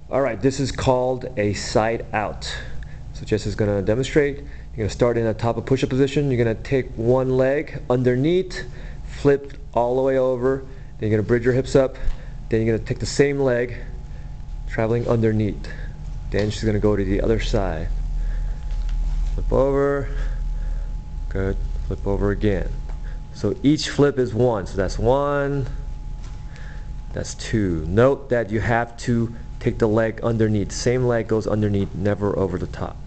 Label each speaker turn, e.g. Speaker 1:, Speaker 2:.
Speaker 1: Alright, this is called a side out. So Jess is going to demonstrate. You're going to start in a top of push-up position. You're going to take one leg underneath, flip all the way over. Then you're going to bridge your hips up. Then you're going to take the same leg, traveling underneath. Then she's going to go to the other side. Flip over. Good. Flip over again. So each flip is one. So that's one. That's two. Note that you have to take the leg underneath. Same leg goes underneath, never over the top.